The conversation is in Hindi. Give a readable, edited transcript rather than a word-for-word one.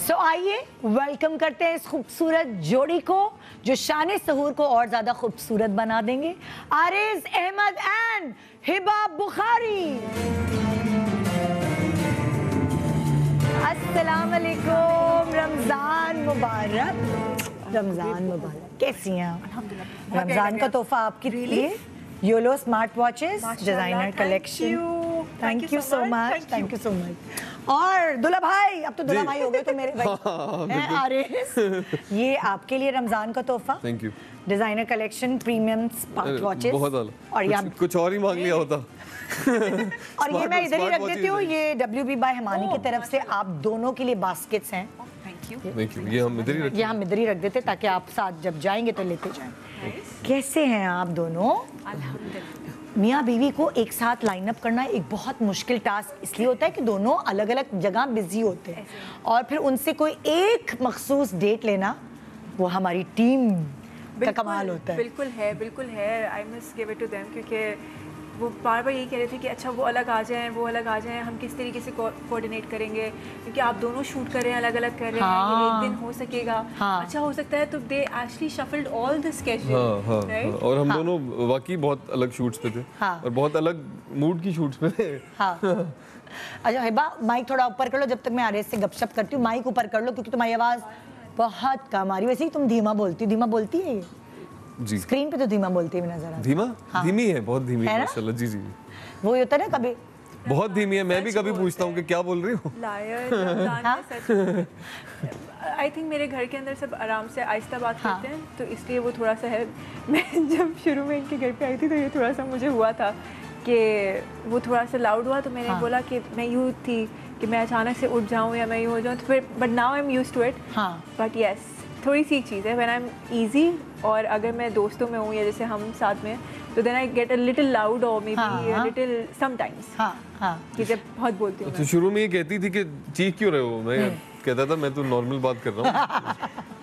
सो आइए वेलकम करते हैं इस खूबसूरत जोड़ी को जो शान सहूर को और ज्यादा खूबसूरत बना देंगे, आरिज़ अहमद एंड हिबा बुखारी। अस्सलाम वालेकुम, रमजान मुबारक। रमजान मुबारक, कैसी हैं आप? रमजान का तोहफा आपके लिए YOLO smart watches, designer collection. Thank you so much, thank you so much. और दुल्हा भाई, अब तो दुल्हा भाई हो गए तो मेरे भाई हैं आरिज़, ये आपके लिए रमजान का तोहफा। Thank you. Designer collection premium smart watches. बहुत और ये कुछ और ही मांग लिया होता। और ये मैं इधर ही रख देती हूँ, ये WB बाय हिमानी की तरफ से आप दोनों के लिए बास्केट्स हैं। Thank you. ये हम इधर ही रख देते ताकि आप साथ जब जाएंगे तो लेते जाएं। कैसे हैं आप दोनों? मियाँ बीवी को एक साथ लाइन अप करना एक बहुत मुश्किल टास्क इसलिए होता है कि दोनों अलग अलग जगह बिजी होते हैं और फिर उनसे कोई एक मखसूस डेट लेना वो हमारी टीम का कमाल होता है। बिल्कुल है। I must give it to them, क्योंकि वो बार बार यही कह रहे थे कि अच्छा वो अलग आ जाएं, हम किस तरीके से कोऑर्डिनेट करेंगे, क्योंकि आप दोनों शूट कर रहे हैं, अलग अलग कर रहे हैं, ये एक दिन हो सकेगा। अच्छा हो सकता है तो they actually shuffled all the schedule, right? और हम दोनों वाकई बहुत अलग शूट्स पे थे और बहुत अलग मूड की शूट्स पे थे। अच्छा हिबा, माइक थोड़ा ऊपर कर लो जब तक मैं आरिज़ से गपशप करती हूँ। माइक ऊपर कर लो क्योंकि तुम्हारी आवाज़ बहुत कम आ रही है। वैसे ही तुम धीमा बोलती है ये जी। स्क्रीन पे तो धीमा बोलती है नजर आता। धीमा? धीमी है, बहुत धीमी है माशाल्लाह। जी। वो होता है ना कभी बहुत धीमी है। मैं भी कभी पूछता हूँ कि क्या बोल रही हो। आई थिंक मेरे घर के अंदर सब आराम से आहिस्ता बात करते हैं, तो इसलिए वो थोड़ा सा है। मैं जब शुरू में इनके घर पे आई थी तो ये थोड़ा सा मुझे हुआ था कि वो थोड़ा सा लाउड हुआ, तो मैंने बोला कि मैं यूँ थी कि मैं अचानक से उठ जाऊँ या मैं यूँ हो जाऊँ, तो फिर but now I am used to it. But yes, थोड़ी सी चीज़ है, व्हेन आई एम ईजी और अगर मैं दोस्तों में हूँ या जैसे हम साथ में, तो then I get a little loud और may a little sometimes कि जब बहुत बोलती हूँ। तो शुरू में ये कहती थी कि चीख क्यों रहे हो, मैं कहता था मैं तो नॉर्मल बात कर रहा हूँ।